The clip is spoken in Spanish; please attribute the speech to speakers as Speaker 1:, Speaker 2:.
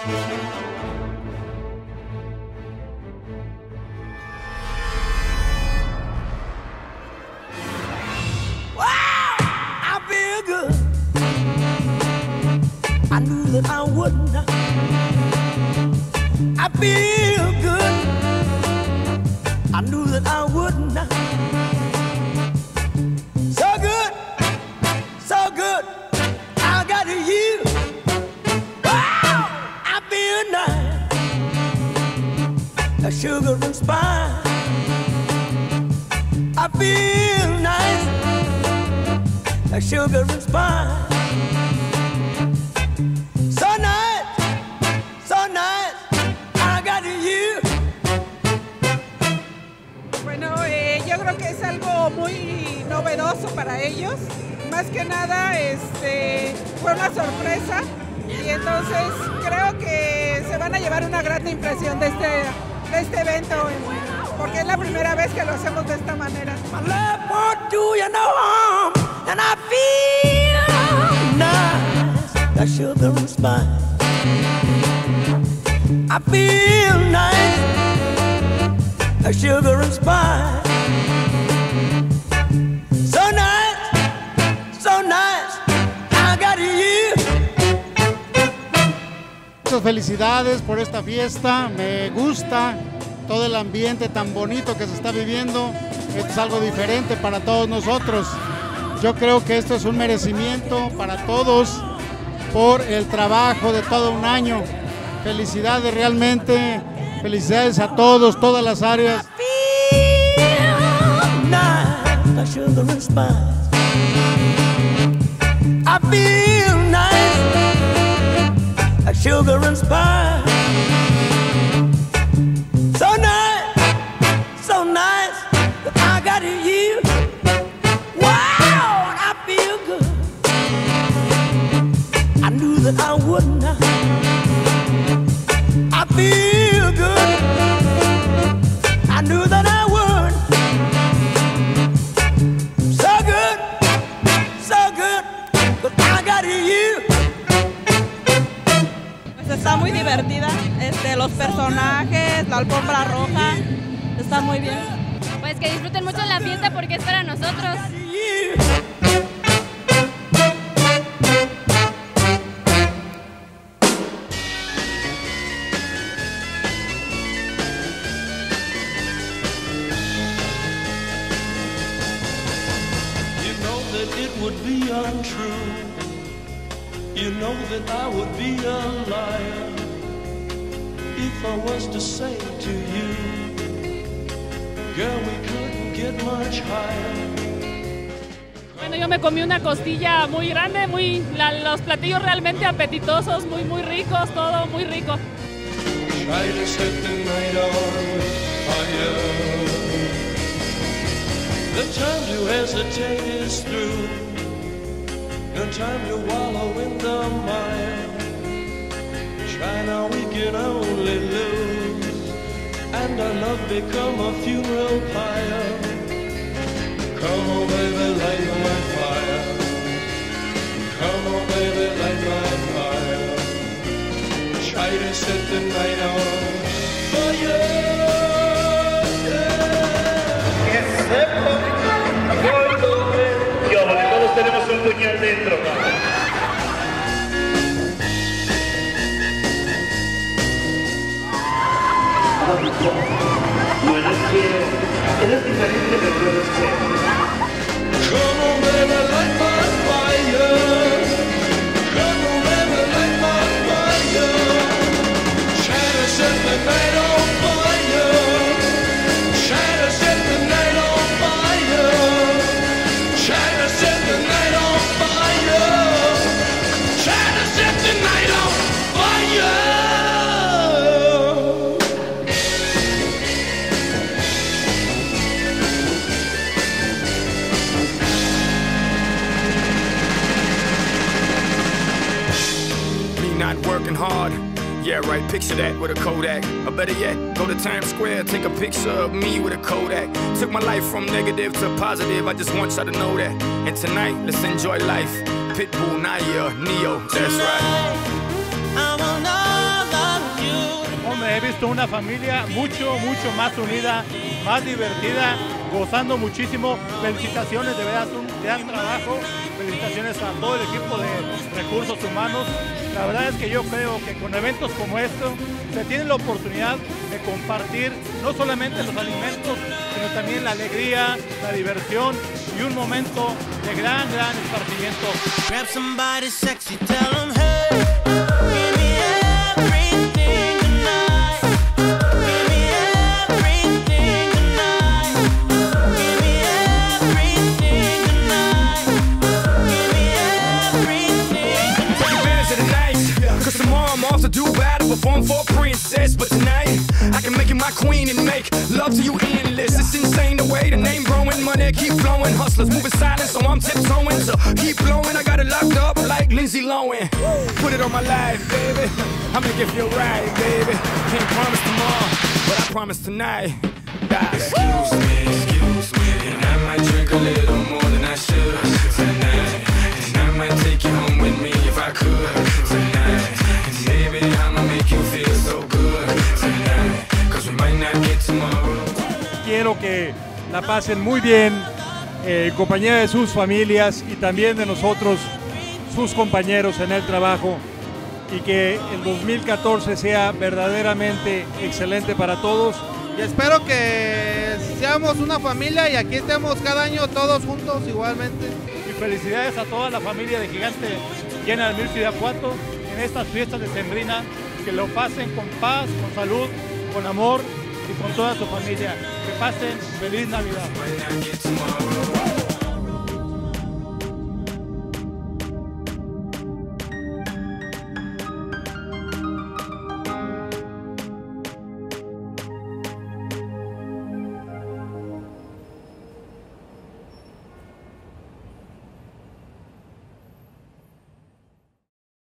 Speaker 1: I knew that I wouldn't. I feel good. I knew that I wouldn't. So good, so good. I got you. Wow, I feel nice. A sugar and spice. I feel nice. A sugar and spice.
Speaker 2: Yo creo que es algo muy novedoso para ellos. Más que nada fue una sorpresa y entonces creo que se van a llevar una grata impresión de este evento porque es la primera vez que lo hacemos de esta manera.
Speaker 1: A sugar and spice. So nice, so nice. I got you.
Speaker 3: Muchas felicidades por esta fiesta. Me gusta todo el ambiente tan bonito que se está viviendo. Esto es algo diferente para todos nosotros. Yo creo que esto es un merecimiento para todos por el trabajo de todo un año. Felicidades realmente. Felicidades a todos, todas las áreas.
Speaker 1: I feel nice, a sugar and spice. So nice, that I got you. Wow, I feel good. I knew that I wouldn't. I feel good. I knew that I would. So good, but I got you.
Speaker 4: Pues está muy divertida, los personajes, la alfombra roja, está muy bien.
Speaker 5: Pues que disfruten mucho la fiesta porque es para nosotros.
Speaker 6: It would be untrue. You know that I would be a liar if I was to say to you, girl, we couldn't get much higher.
Speaker 7: Bueno, yo me comí una costilla muy grande, los platillos realmente apetitosos, muy ricos, todo muy rico.
Speaker 6: Try to set the night on fire. The time to hesitate is through. No time to wallow in the mire. Try now, we can only lose, and our love become a funeral pyre. Come on, baby, light my fire. Come on, baby, light my fire. Try to set the night on fire.
Speaker 8: Tenemos un puñal dentro. Bueno, es diferente, pero no sé.
Speaker 6: Come on, baby, light my fire. Come on, baby, light my fire. Try to set the night on fire. Try to set the night on fire. Try to set the night on fire. Try to set the night on fire.
Speaker 9: Me not working hard. Yeah, right, picture that with a Kodak. Or better yet, go to Times Square, take a picture of me with a Kodak. Took my life from negative to positive, I just want y'all to know that. And tonight, let's enjoy life. Pitbull, Naya, Neo, that's right.
Speaker 1: I'm another
Speaker 10: visto una familia mucho más unida, más divertida, gozando muchísimo. Felicitaciones, de verdad, un gran trabajo. Felicitaciones a todo el equipo de recursos humanos. La verdad es que yo creo que con eventos como estos se tiene la oportunidad de compartir no solamente los alimentos, sino también la alegría, la diversión y un momento de gran esparcimiento.
Speaker 1: Grab somebody sexy, tell them, hey, give me everything tonight. Give me everything tonight. Give me everything tonight. Give me everything tonight.
Speaker 9: Take advantage of the night, cause tomorrow I'm off to Dubai to perform for a princess. But tonight, I can make you my queen and make love to you endless. It's insane the way the name growing, money keep flowing. Hustlers moving silent, so I'm tiptoeing. So keep blowing, I got it locked up like Lindsay Lohan. Put it on my life, baby. I'm gonna give you a ride, baby. Can't promise tomorrow, but I promise tonight. Excuse me, and I might drink a little more than I should tonight. And I might take you home with me if I could tonight. And maybe I'ma make you feel so good tonight. Cause we might not get tomorrow.
Speaker 10: Quiero que la pasen muy bien en compañía de sus familias y también de nosotros, sus compañeros en el trabajo, y que el 2014 sea verdaderamente excelente para todos.
Speaker 11: Y espero que seamos una familia y aquí estemos cada año todos juntos igualmente.
Speaker 10: Y felicidades a toda la familia de Gigante Llena del Mil de Irapuato en estas fiestas de Sembrina, que lo pasen con paz, con salud, con amor y con toda su familia. Que pasen feliz Navidad.